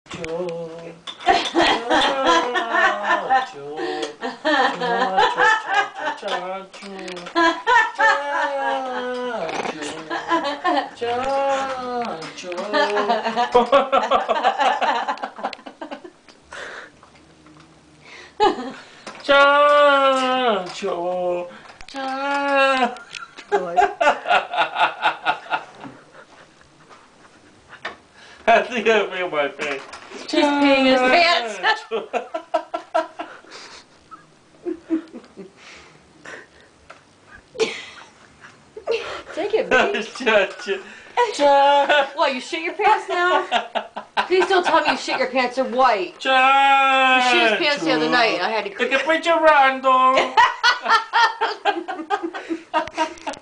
I think I feel my face. He's peeing his pants. Take it, baby. What, you shit your pants now? Please don't tell me you shit your pants are white. You shit his pants the other night and I had to... Perché poi c'è random.